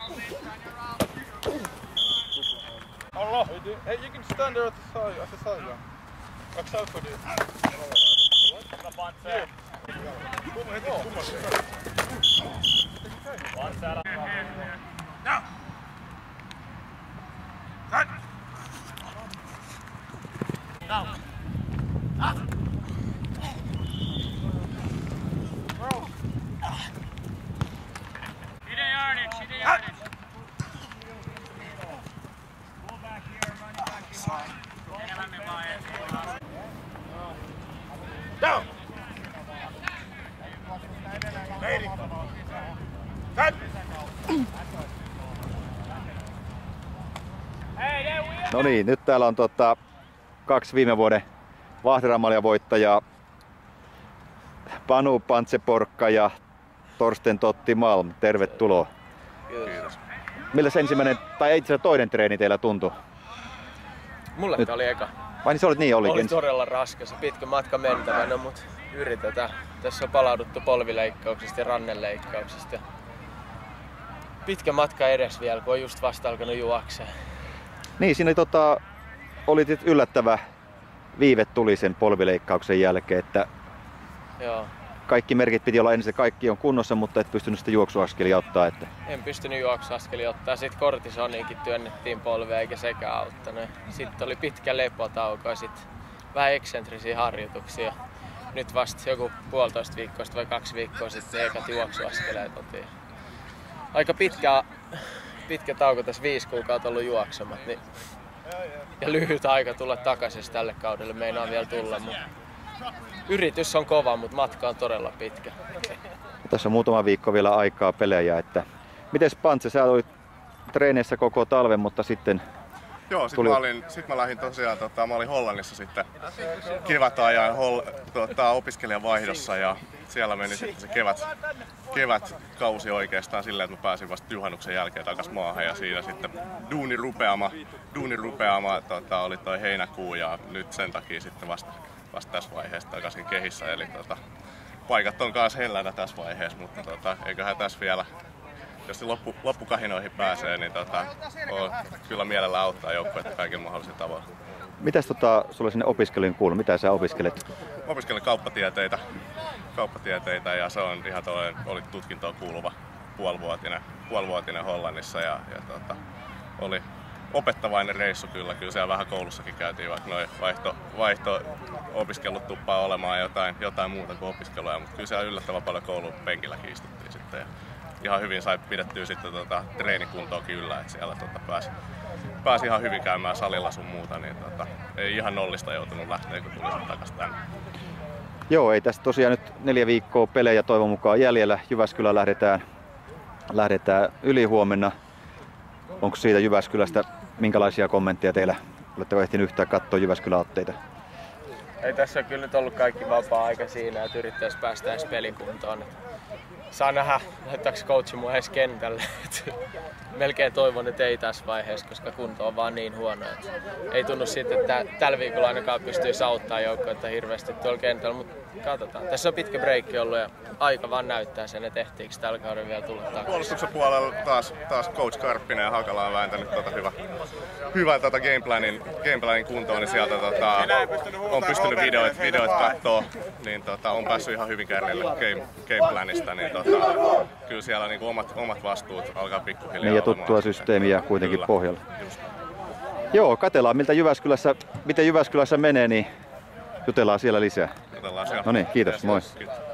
Allah! Hey, you can stand there at the side, yeah. Watch out for this. Now! Cut! Now! Up! Down! Ready! Cut! No niin, nyt täällä on kaksi viime vuoden Vahderamalia voittajaa. Panu Pantseporkka ja Torsten Totti Malm. Tervetuloa. Kiitos. Milläs ensimmäinen, tai itse asiassa toinen treeni teillä tuntui? Mulle nyt oli eka. Vai niin se olit, niin olikin? Oli todella raskas ja pitkä matka mentävänä, mutta yritetään. Tässä on palauduttu polvileikkauksista ja rannenleikkauksista. Pitkä matka edes vielä, kun on just vasta alkanut juokseen. Niin, siinä oli yllättävä viive tuli sen polvileikkauksen jälkeen, että Joo. kaikki merkit piti olla ensin, kaikki on kunnossa, mutta et pystynyt sitä juoksuaskelia ottaa. Että... En pystynyt juoksuaskelia ottaa, sitten kortisoniinkin työnnettiin polvea eikä sekään auttanut. Sitten oli pitkä lepotauko ja sitten vähän eksentrisiä harjoituksia. Nyt vasta joku 1,5 viikkoa vai 2 viikkoa sitten ekat juoksuaskeleet otin. Aika pitkä tauko tässä 5 kuukautta ollut juoksemat. Niin... Ja lyhyt aika tulla takaisin tälle kaudelle, meinaa vielä tulla. Mutta... Yritys on kova, mutta matka on todella pitkä. Tässä on muutama viikko vielä aikaa pelejä. Että... Mites Pantse, sä olit treeneissä koko talven, mutta sitten... Joo, sit mä lähdin tosiaan, mä olin Hollannissa sitten kevätajan opiskelijan vaihdossa ja siellä meni sitten se kevätkausi oikeastaan silleen, että mä pääsin vasta juhannuksen jälkeen takaisin maahan ja siinä sitten duunin rupeama oli toi heinäkuu ja nyt sen takia sitten vasta tässä vaiheessa takaisin kehissä, eli paikat on kanssa hellänä tässä vaiheessa, mutta eiköhän tässä vielä, jos loppukahinoihin pääsee, niin kyllä mielellä auttaa joukkuetta kaikilla mahdollisilla tavoilla. Mitäs sulle sinne opiskeluun kuuluu? Mitä sä opiskelet? Opiskelen kauppatieteitä ja se on ihan oli tutkintoon kuuluva puolivuotinen Hollannissa ja oli opettavainen reissu kyllä siellä vähän koulussakin käytiin, vaikka noin vaihto-opiskelut tuppaa olemaan jotain muuta kuin opiskelua, mutta kyllä siellä yllättävän paljon koulun penkilläkin istuttiin sitten. Ja ihan hyvin sai pidettyä sitten treenikuntoakin yllä, että siellä pääsi ihan hyvin käymään salilla sun muuta, niin ei ihan nollista joutunut lähteä, kun tuli sitten takaisin tänne. Joo, ei tästä tosiaan nyt 4 viikkoa pelejä toivon mukaan jäljellä. Jyväskylään lähdetään ylihuomenna. Onko siitä Jyväskylästä minkälaisia kommentteja teillä? Oletteko ehtinyt yhtään katsoa Jyväskylä-otteita? Ei tässä on kyllä nyt ollut kaikki vapaa-aika siinä, että yrittäisi päästä edes pelikuntoon. Saa nähdä, lähettääkö coachi mua edes kentälle. Melkein toivon, että ei tässä vaiheessa, koska kunto on vaan niin huono. Että ei tunnu siitä, että tällä viikolla ainakaan pystyisi auttamaan joukkoita hirveästi tuolla kentällä, mutta katsotaan. Tässä on pitkä breikki ollut ja aika vaan näyttää sen, että ehtiikö tällä kaudella vielä tulla takaisin. Puolustuksen puolella taas coach Karppinen ja Hakala on vääntänyt hyvän gameplanin kuntoon, niin sieltä on pystynyt videoit kattoo, niin on päässyt ihan hyvin kärjelle gameplanista, niin kyllä siellä niinku omat vastuut alkaa pikkuhiljaa niin ja tuttua systeemiä kuitenkin kyllä pohjalla. Just. Joo, katsellaan miten Jyväskylässä menee, niin jutellaan siellä lisää. Jutellaan siellä. No niin, kiitos, moi. Kiitos.